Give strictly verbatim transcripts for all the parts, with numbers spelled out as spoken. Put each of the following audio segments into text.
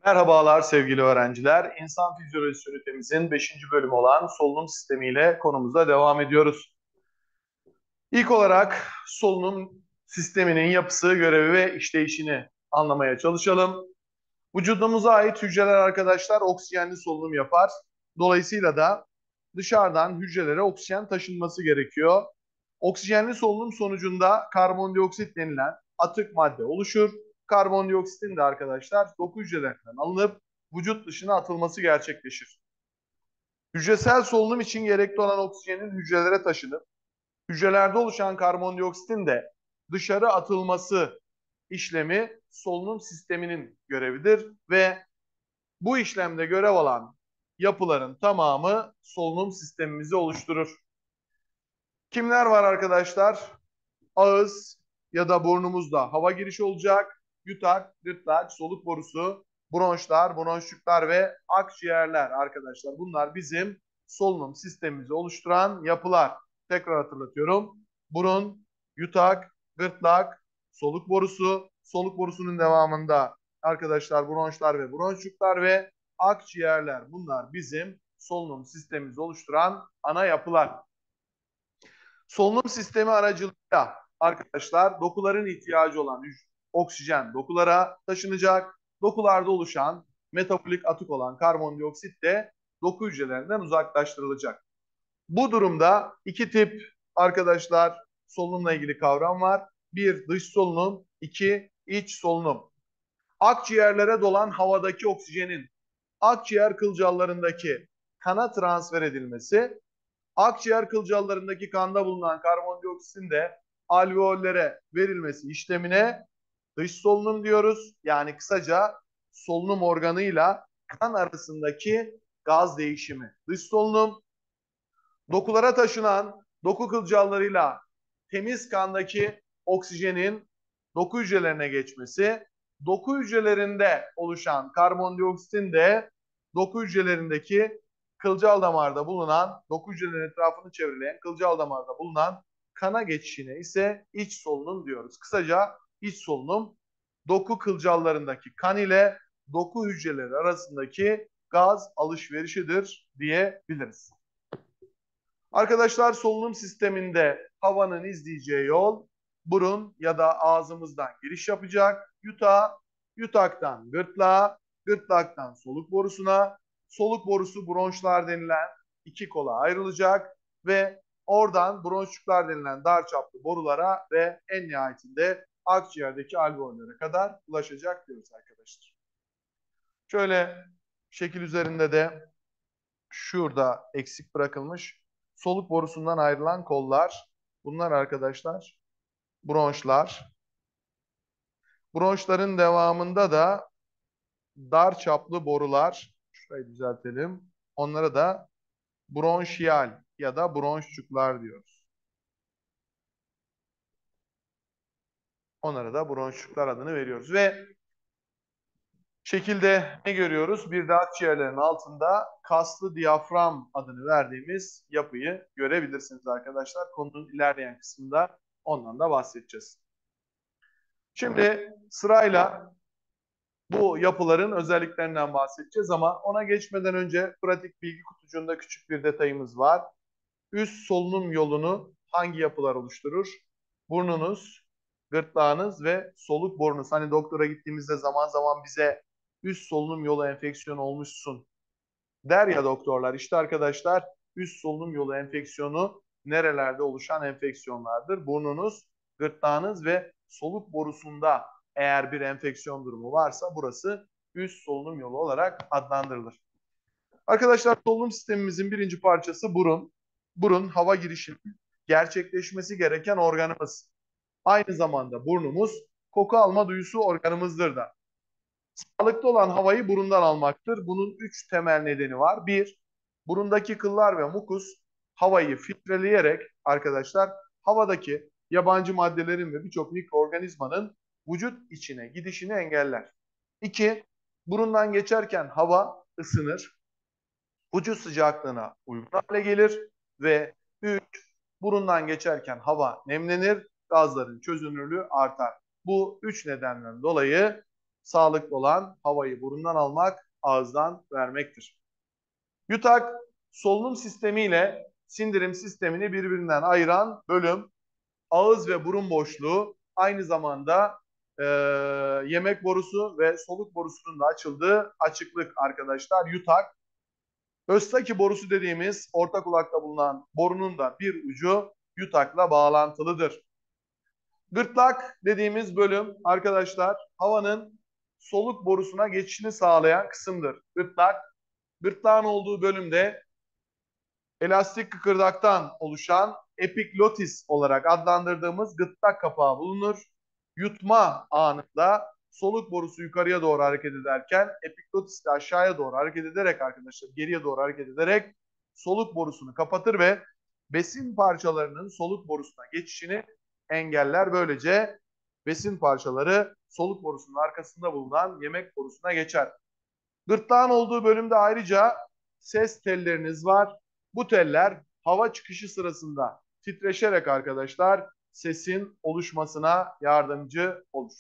Merhabalar sevgili öğrenciler. İnsan fizyolojisi ünitemizin beşinci bölümü olan solunum sistemiyle konumuza devam ediyoruz. İlk olarak solunum sisteminin yapısı, görevi ve işleyişini anlamaya çalışalım. Vücudumuza ait hücreler arkadaşlar oksijenli solunum yapar. Dolayısıyla da dışarıdan hücrelere oksijen taşınması gerekiyor. Oksijenli solunum sonucunda karbondioksit denilen atık madde oluşur. Karbondioksitin de arkadaşlar doku hücrelerinden alınıp vücut dışına atılması gerçekleşir. Hücresel solunum için gerekli olan oksijenin hücrelere taşınıp hücrelerde oluşan karbondioksitin de dışarı atılması işlemi solunum sisteminin görevidir ve bu işlemde görev alan yapıların tamamı solunum sistemimizi oluşturur. Kimler var arkadaşlar? Ağız ya da burnumuzda hava girişi olacak. Yutak, gırtlak, soluk borusu, bronşlar, bronşluklar ve akciğerler arkadaşlar. Bunlar bizim solunum sistemimizi oluşturan yapılar. Tekrar hatırlatıyorum. Burun, yutak, gırtlak, soluk borusu, soluk borusunun devamında arkadaşlar bronşlar ve bronşluklar ve akciğerler. Bunlar bizim solunum sistemimizi oluşturan ana yapılar. Solunum sistemi aracılığıyla arkadaşlar dokuların ihtiyacı olan oksijen dokulara taşınacak. Dokularda oluşan metabolik atık olan karbondioksit de doku hücrelerinden uzaklaştırılacak. Bu durumda iki tip arkadaşlar solunumla ilgili kavram var. Bir dış solunum, iki iç solunum. Akciğerlere dolan havadaki oksijenin akciğer kılcallarındaki kana transfer edilmesi, akciğer kılcallarındaki kanda bulunan karbondioksitin de alveollere verilmesi işlemine dış solunum diyoruz. Yani kısaca solunum organıyla kan arasındaki gaz değişimi. Dış solunum, dokulara taşınan doku kılcallarıyla temiz kandaki oksijenin doku hücrelerine geçmesi, doku hücrelerinde oluşan karbondioksitin de doku hücrelerindeki kılcal damarda bulunan, doku hücrelerinin etrafını çevreleyen kılcal damarda bulunan kana geçişine ise iç solunum diyoruz. Kısaca iç solunum doku kılcallarındaki kan ile doku hücreleri arasındaki gaz alışverişidir diyebiliriz. Arkadaşlar solunum sisteminde havanın izleyeceği yol burun ya da ağzımızdan giriş yapacak. Yutağa, yutaktan gırtlağa, gırtlaktan soluk borusuna, soluk borusu bronşlar denilen iki kola ayrılacak ve oradan bronşluklar denilen dar çaplı borulara ve en nihayetinde akciğerdeki alveollere kadar ulaşacak diyoruz arkadaşlar. Şöyle şekil üzerinde de şurada eksik bırakılmış soluk borusundan ayrılan kollar. Bunlar arkadaşlar bronşlar. Bronşların devamında da dar çaplı borular. Şurayı düzeltelim. Onlara da bronşiyal ya da bronşçuklar diyoruz. Onlara da bronşçuklar adını veriyoruz. Ve şekilde ne görüyoruz? Bir de akciğerlerin altında kaslı diyafram adını verdiğimiz yapıyı görebilirsiniz arkadaşlar. Konunun ilerleyen kısmında ondan da bahsedeceğiz. Şimdi sırayla bu yapıların özelliklerinden bahsedeceğiz ama ona geçmeden önce pratik bilgi kutucuğunda küçük bir detayımız var. Üst solunum yolunu hangi yapılar oluşturur? Burnunuz, gırtlağınız ve soluk borunuz. Hani doktora gittiğimizde zaman zaman bize üst solunum yolu enfeksiyonu olmuşsun der ya doktorlar. İşte arkadaşlar üst solunum yolu enfeksiyonu nerelerde oluşan enfeksiyonlardır? Burnunuz, gırtlağınız ve soluk borusunda eğer bir enfeksiyon durumu varsa burası üst solunum yolu olarak adlandırılır. Arkadaşlar solunum sistemimizin birinci parçası burun. Burun hava girişinin gerçekleşmesi gereken organımız. Aynı zamanda burnumuz koku alma duyusu organımızdır da. Sağlıklı olan havayı burundan almaktır. Bunun üç temel nedeni var. Bir, burundaki kıllar ve mukus havayı filtreleyerek arkadaşlar havadaki yabancı maddelerin ve birçok mikroorganizmanın vücut içine gidişini engeller. İki, burundan geçerken hava ısınır, vücut sıcaklığına uygun hale gelir ve üç, burundan geçerken hava nemlenir, gazların çözünürlüğü artar. Bu üç nedenden dolayı sağlıklı olan havayı burundan almak, ağızdan vermektir. Yutak, solunum sistemi ile sindirim sistemini birbirinden ayıran bölüm. Ağız ve burun boşluğu, aynı zamanda e, yemek borusu ve soluk borusunun da açıldığı açıklık arkadaşlar yutak. Östaki borusu dediğimiz orta kulakta bulunan borunun da bir ucu yutakla bağlantılıdır. Gırtlak dediğimiz bölüm arkadaşlar havanın soluk borusuna geçişini sağlayan kısımdır. Gırtlak, gırtlağın olduğu bölümde elastik kıkırdaktan oluşan epiglotis olarak adlandırdığımız gırtlak kapağı bulunur. Yutma anında soluk borusu yukarıya doğru hareket ederken epiglotis de aşağıya doğru hareket ederek arkadaşlar geriye doğru hareket ederek soluk borusunu kapatır ve besin parçalarının soluk borusuna geçişini engeller. Böylece besin parçaları soluk borusunun arkasında bulunan yemek borusuna geçer. Gırtlağın olduğu bölümde ayrıca ses telleriniz var. Bu teller hava çıkışı sırasında titreşerek arkadaşlar sesin oluşmasına yardımcı olur.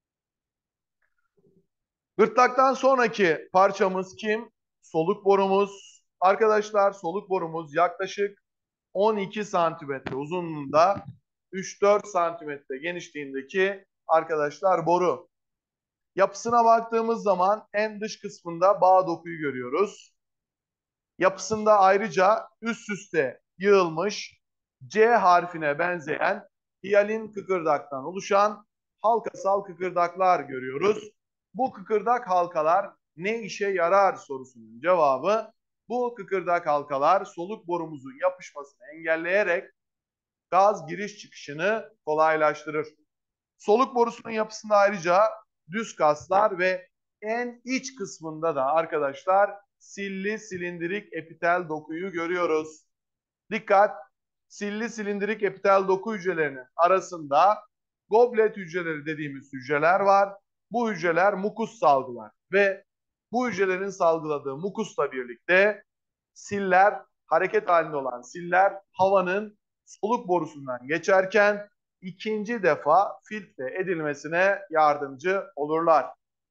Gırtlaktan sonraki parçamız kim? Soluk borumuz. Arkadaşlar soluk borumuz yaklaşık on iki santimetre uzunluğunda, üç dört santimetre genişliğindeki arkadaşlar boru. Yapısına baktığımız zaman en dış kısmında bağ dokuyu görüyoruz. Yapısında ayrıca üst üste yığılmış C harfine benzeyen hiyalin kıkırdaktan oluşan halkasal kıkırdaklar görüyoruz. Bu kıkırdak halkalar ne işe yarar sorusunun cevabı, bu kıkırdak halkalar soluk borumuzun yapışmasını engelleyerek gaz giriş çıkışını kolaylaştırır. Soluk borusunun yapısında ayrıca düz kaslar ve en iç kısmında da arkadaşlar silli silindirik epitel dokuyu görüyoruz. Dikkat! Silli silindirik epitel doku hücrelerinin arasında goblet hücreleri dediğimiz hücreler var. Bu hücreler mukus salgılar ve bu hücrelerin salgıladığı mukusla birlikte siller, hareket halinde olan siller havanın soluk borusundan geçerken ikinci defa filtre edilmesine yardımcı olurlar.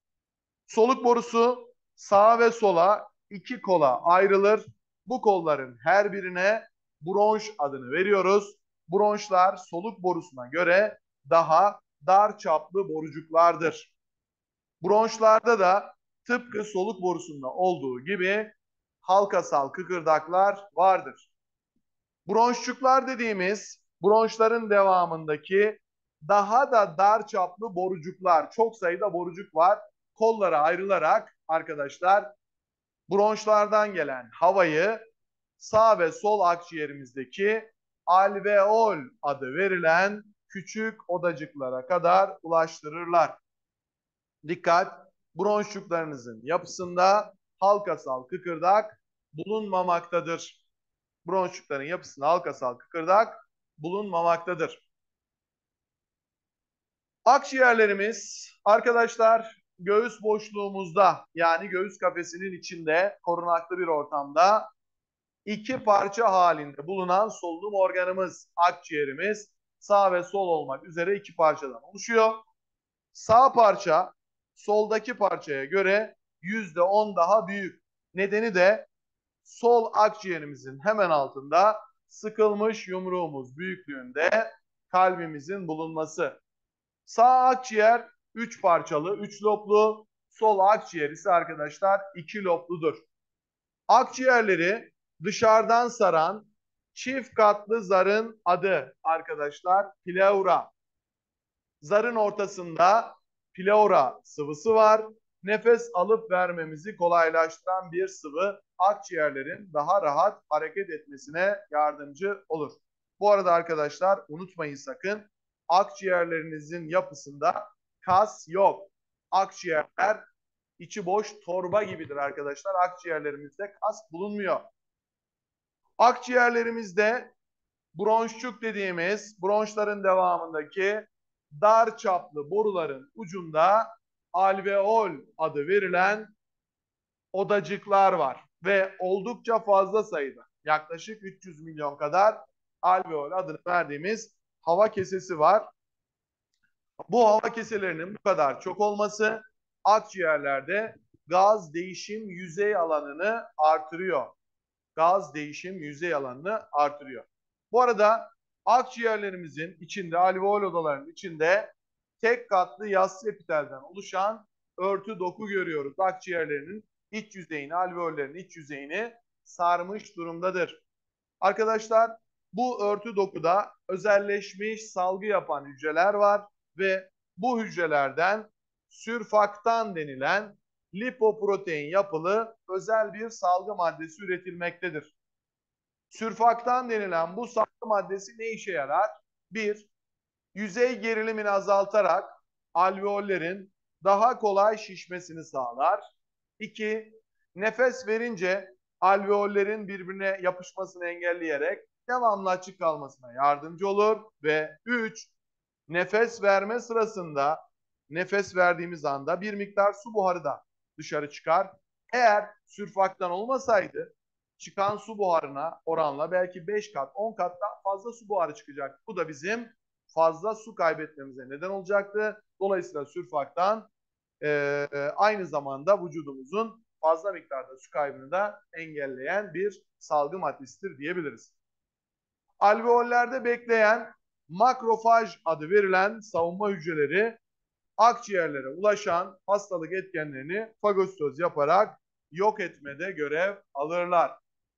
Soluk borusu sağa ve sola iki kola ayrılır. Bu kolların her birine bronş adını veriyoruz. Bronşlar soluk borusuna göre daha dar çaplı borucuklardır. Bronşlarda da tıpkı soluk borusunda olduğu gibi halkasal kıkırdaklar vardır. Bronşçuklar dediğimiz bronşların devamındaki daha da dar çaplı borucuklar, çok sayıda borucuk var. Kollara ayrılarak arkadaşlar bronşlardan gelen havayı sağ ve sol akciğerimizdeki alveol adı verilen küçük odacıklara kadar ulaştırırlar. Dikkat! Bronşçuklarınızın yapısında halkasal kıkırdak bulunmamaktadır. Bronşçukların yapısında halkasal kıkırdak bulunmamaktadır. Akciğerlerimiz arkadaşlar göğüs boşluğumuzda, yani göğüs kafesinin içinde korunaklı bir ortamda iki parça halinde bulunan solunum organımız akciğerimiz sağ ve sol olmak üzere iki parçadan oluşuyor. Sağ parça soldaki parçaya göre yüzde on daha büyük. Nedeni de sol akciğerimizin hemen altında sıkılmış yumruğumuz büyüklüğünde kalbimizin bulunması. Sağ akciğer üç parçalı, üç loblu, sol akciğer ise arkadaşlar iki lobludur. Akciğerleri dışarıdan saran çift katlı zarın adı arkadaşlar pleura. Zarın ortasında pleura sıvısı var. Nefes alıp vermemizi kolaylaştıran bir sıvı akciğerlerin daha rahat hareket etmesine yardımcı olur. Bu arada arkadaşlar unutmayın sakın, akciğerlerinizin yapısında kas yok. Akciğerler içi boş torba gibidir arkadaşlar. Akciğerlerimizde kas bulunmuyor. Akciğerlerimizde bronşçuk dediğimiz bronşların devamındaki dar çaplı boruların ucunda alveol adı verilen odacıklar var ve oldukça fazla sayıda, yaklaşık üç yüz milyon kadar alveol adını verdiğimiz hava kesesi var. Bu hava keselerinin bu kadar çok olması akciğerlerde gaz değişim yüzey alanını artırıyor. Gaz değişim yüzey alanını artırıyor. Bu arada akciğerlerimizin içinde, alveol odalarının içinde tek katlı yassı epitelden oluşan örtü doku görüyoruz. Akciğerlerinin iç yüzeyini, alveollerin iç yüzeyini sarmış durumdadır. Arkadaşlar, bu örtü dokuda özelleşmiş salgı yapan hücreler var ve bu hücrelerden sürfaktan denilen lipoprotein yapılı özel bir salgı maddesi üretilmektedir. Sürfaktan denilen bu salgı maddesi ne işe yarar? Bir, yüzey gerilimini azaltarak alveollerin daha kolay şişmesini sağlar. İki, nefes verince alveollerin birbirine yapışmasını engelleyerek devamlı açık kalmasına yardımcı olur. Ve üç, nefes verme sırasında nefes verdiğimiz anda bir miktar su buharı da dışarı çıkar. Eğer sürfaktan olmasaydı çıkan su buharına oranla belki beş kat, on kat daha fazla su buharı çıkacak. Bu da bizim fazla su kaybetmemize neden olacaktı. Dolayısıyla sürfaktan e, aynı zamanda vücudumuzun fazla miktarda su kaybını da engelleyen bir salgı maddesidir diyebiliriz. Alveollerde bekleyen makrofaj adı verilen savunma hücreleri akciğerlere ulaşan hastalık etkenlerini fagositoz yaparak yok etmede görev alırlar.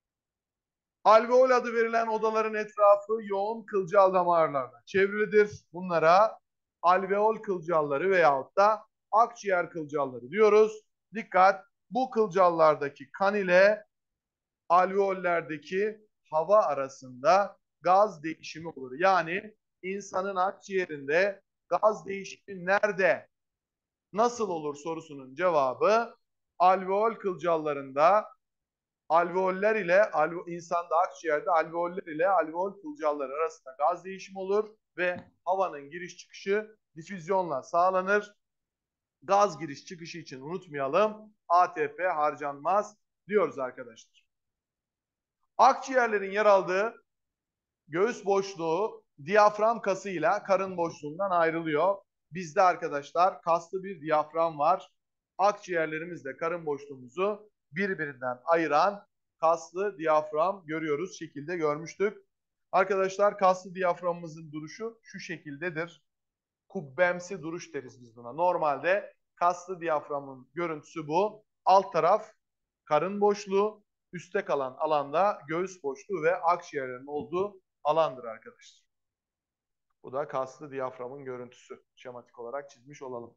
Alveol adı verilen odaların etrafı yoğun kılcal damarlarla çevrilidir. Bunlara alveol kılcalları veyahut da akciğer kılcalları diyoruz. Dikkat, bu kılcallardaki kan ile alveollerdeki hava arasında gaz değişimi olur. Yani insanın akciğerinde gaz değişimi nerede, nasıl olur sorusunun cevabı alveol kılcallarında, alveoller ile alve, insanda akciğerde alveoller ile alveol kılcalları arasında gaz değişimi olur ve havanın giriş çıkışı difüzyonla sağlanır. Gaz giriş çıkışı için unutmayalım, A T P harcanmaz diyoruz arkadaşlar. Akciğerlerin yer aldığı göğüs boşluğu diyafram kasıyla karın boşluğundan ayrılıyor. Bizde arkadaşlar kaslı bir diyafram var. Akciğerlerimizle karın boşluğumuzu birbirinden ayıran kaslı diyafram görüyoruz. Şekilde görmüştük. Arkadaşlar, kaslı diyaframımızın duruşu şu şekildedir. Kubbemsi duruş deriz biz buna. Normalde kaslı diyaframın görüntüsü bu. Alt taraf karın boşluğu, üstte kalan alanda göğüs boşluğu ve akciğerlerin olduğu alandır arkadaşlar. Bu da kaslı diyaframın görüntüsü. Şematik olarak çizmiş olalım.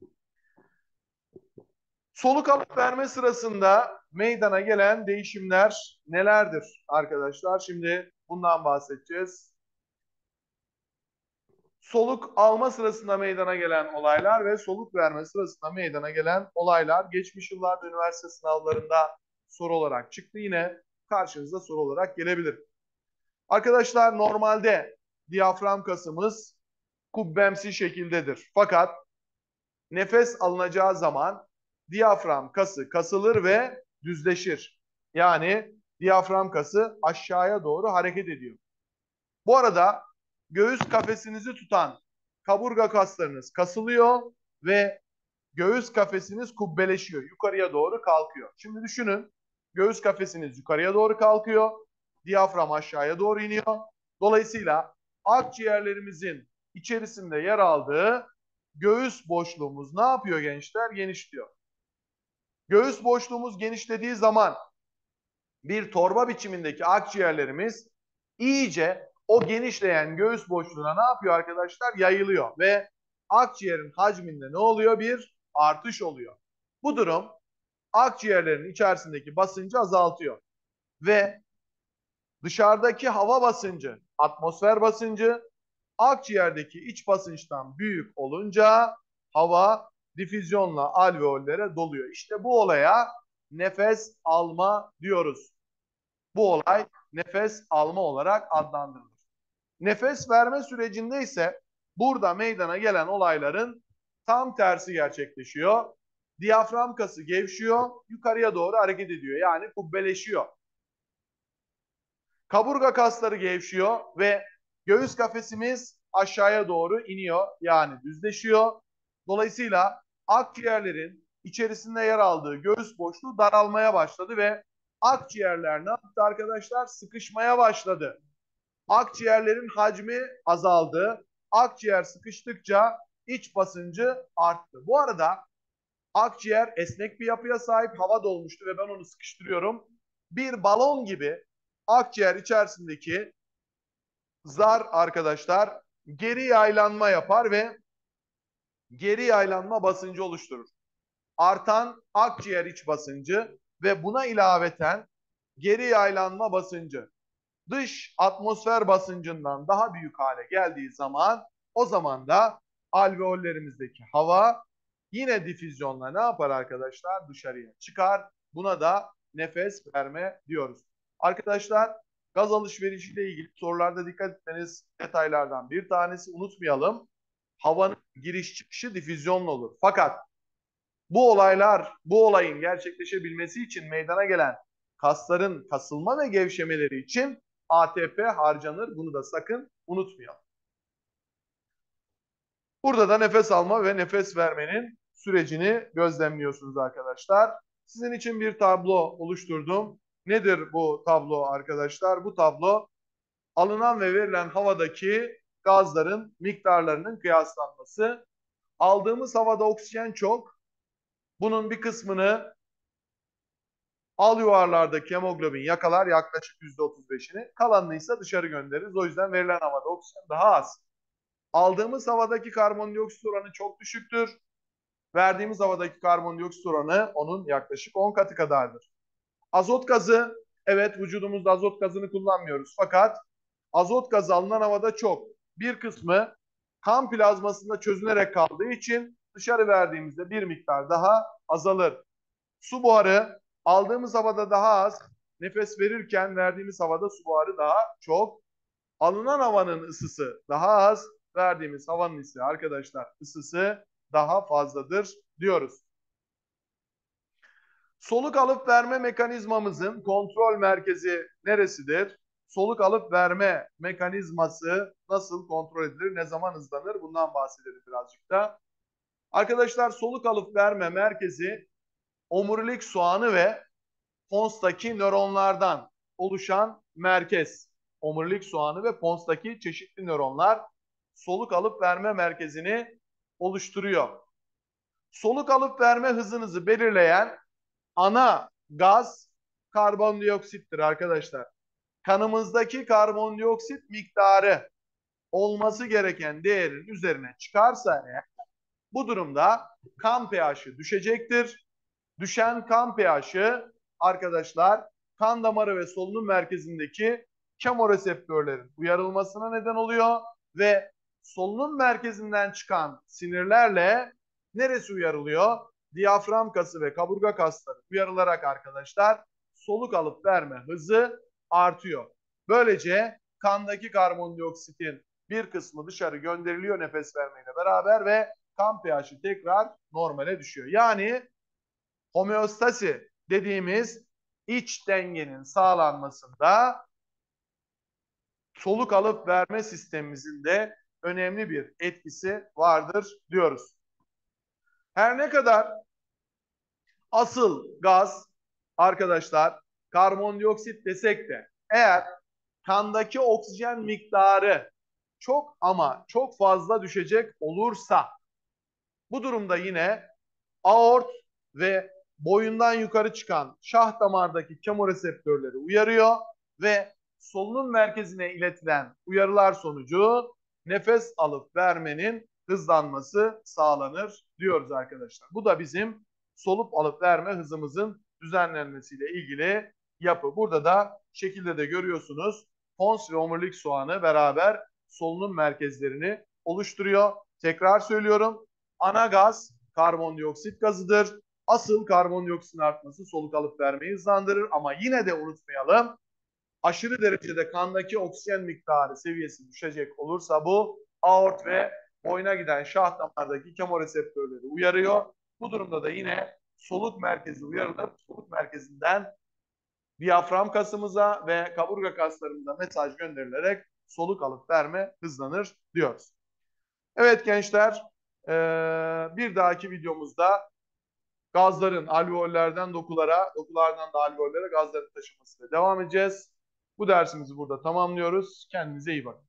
Soluk alıp verme sırasında meydana gelen değişimler nelerdir arkadaşlar? Şimdi bundan bahsedeceğiz. Soluk alma sırasında meydana gelen olaylar ve soluk verme sırasında meydana gelen olaylar geçmiş yıllarda üniversite sınavlarında soru olarak çıktı. Yine karşınıza soru olarak gelebilir. Arkadaşlar, normalde diyafram kasımız kubbemsi şekildedir. Fakat nefes alınacağı zaman diyafram kası kasılır ve düzleşir. Yani diyafram kası aşağıya doğru hareket ediyor. Bu arada göğüs kafesinizi tutan kaburga kaslarınız kasılıyor ve göğüs kafesiniz kubbeleşiyor. Yukarıya doğru kalkıyor. Şimdi düşünün, göğüs kafesiniz yukarıya doğru kalkıyor. Diyafram aşağıya doğru iniyor. Dolayısıyla akciğerlerimizin içerisinde yer aldığı göğüs boşluğumuz ne yapıyor gençler? Genişliyor. Göğüs boşluğumuz genişlediği zaman bir torba biçimindeki akciğerlerimiz iyice o genişleyen göğüs boşluğuna ne yapıyor arkadaşlar? Yayılıyor ve akciğerin hacminde ne oluyor? Bir artış oluyor. Bu durum akciğerlerin içerisindeki basıncı azaltıyor ve dışarıdaki hava basıncı, atmosfer basıncı akciğerdeki iç basınçtan büyük olunca hava difüzyonla alveollere doluyor. İşte bu olaya nefes alma diyoruz. Bu olay nefes alma olarak adlandırılır. Nefes verme sürecinde ise burada meydana gelen olayların tam tersi gerçekleşiyor. Diyafram kası gevşiyor, yukarıya doğru hareket ediyor. Yani kubbeleşiyor. Kaburga kasları gevşiyor ve göğüs kafesimiz aşağıya doğru iniyor. Yani düzleşiyor. Dolayısıyla akciğerlerin içerisinde yer aldığı göğüs boşluğu daralmaya başladı ve akciğerler ne yaptı arkadaşlar? Sıkışmaya başladı. Akciğerlerin hacmi azaldı. Akciğer sıkıştıkça iç basıncı arttı. Bu arada akciğer esnek bir yapıya sahip, hava dolmuştu ve ben onu sıkıştırıyorum. Bir balon gibi akciğer içerisindeki zar arkadaşlar geri yaylanma yapar ve geri yaylanma basıncı oluşturur. Artan akciğer iç basıncı ve buna ilaveten geri yaylanma basıncı dış atmosfer basıncından daha büyük hale geldiği zaman o zaman da alveollerimizdeki hava yine difüzyonla ne yapar arkadaşlar? Dışarıya çıkar. Buna da nefes verme diyoruz. Arkadaşlar gaz alışverişiyle ilgili sorularda dikkat etmeniz detaylardan bir tanesi, unutmayalım. Havanın giriş çıkışı difüzyonla olur. Fakat bu olaylar, bu olayın gerçekleşebilmesi için meydana gelen kasların kasılma ve gevşemeleri için A T P harcanır. Bunu da sakın unutmayalım. Burada da nefes alma ve nefes vermenin sürecini gözlemliyorsunuz arkadaşlar. Sizin için bir tablo oluşturdum. Nedir bu tablo arkadaşlar? Bu tablo alınan ve verilen havadaki gazların miktarlarının kıyaslanması. Aldığımız havada oksijen çok. Bunun bir kısmını al yuvarlardaki hemoglobin yakalar, yaklaşık yüzde otuz beşini. Kalanını ise dışarı göndeririz. O yüzden verilen havada oksijen daha az. Aldığımız havadaki karbondioksit oranı çok düşüktür. Verdiğimiz havadaki karbondioksit oranı onun yaklaşık on katı kadardır. Azot gazı, evet vücudumuzda azot gazını kullanmıyoruz. Fakat azot gazı alınan havada çok. Bir kısmı kan plazmasında çözünerek kaldığı için dışarı verdiğimizde bir miktar daha azalır. Su buharı aldığımız havada daha az, nefes verirken verdiğimiz havada su buharı daha çok. Alınan havanın ısısı daha az, verdiğimiz havanın ise arkadaşlar ısısı daha fazladır diyoruz. Soluk alıp verme mekanizmamızın kontrol merkezi neresidir? Soluk alıp verme mekanizması nasıl kontrol edilir, ne zaman hızlanır? Bundan bahsedelim birazcık da. Arkadaşlar soluk alıp verme merkezi omurilik soğanı ve ponstaki nöronlardan oluşan merkez. Omurilik soğanı ve ponstaki çeşitli nöronlar soluk alıp verme merkezini oluşturuyor. Soluk alıp verme hızınızı belirleyen ana gaz karbondioksittir arkadaşlar. Kanımızdaki karbondioksit miktarı olması gereken değerin üzerine çıkarsa eğer, bu durumda kan pH'i düşecektir. Düşen kan pH'i arkadaşlar kan damarı ve solunum merkezindeki kemoreseptörlerin uyarılmasına neden oluyor ve solunum merkezinden çıkan sinirlerle neresi uyarılıyor? Diyafram kası ve kaburga kasları uyarılarak arkadaşlar soluk alıp verme hızı artıyor. Böylece kandaki karbondioksitin bir kısmı dışarı gönderiliyor nefes vermeyle beraber ve kan pH'i tekrar normale düşüyor. Yani homeostasi dediğimiz iç dengenin sağlanmasında soluk alıp verme sistemimizin de önemli bir etkisi vardır diyoruz. Her ne kadar asıl gaz arkadaşlar karbondioksit desek de eğer kandaki oksijen miktarı çok ama çok fazla düşecek olursa bu durumda yine aort ve boyundan yukarı çıkan şah damardaki kemoreseptörleri uyarıyor ve solunum merkezine iletilen uyarılar sonucu nefes alıp vermenin hızlanması sağlanır diyoruz arkadaşlar. Bu da bizim solup alıp verme hızımızın düzenlenmesiyle ilgili yapı. Burada da şekilde de görüyorsunuz. Pons ve omurilik soğanı beraber solunum merkezlerini oluşturuyor. Tekrar söylüyorum. Ana gaz karbondioksit gazıdır. Asıl karbondioksitin artması soluk alıp vermeyi hızlandırır ama yine de unutmayalım, aşırı derecede kandaki oksijen miktarı seviyesi düşecek olursa bu aort ve boyuna giden şah damardaki kemoreseptörleri uyarıyor. Bu durumda da yine soluk merkezi uyarılır. Soluk merkezinden diyafram kasımıza ve kaburga kaslarımıza mesaj gönderilerek soluk alıp verme hızlanır diyoruz. Evet gençler, bir dahaki videomuzda Gazların alveollerden dokulara, dokulardan da alveollere gazların taşınmasıyla devam edeceğiz. Bu dersimizi burada tamamlıyoruz. Kendinize iyi bakın.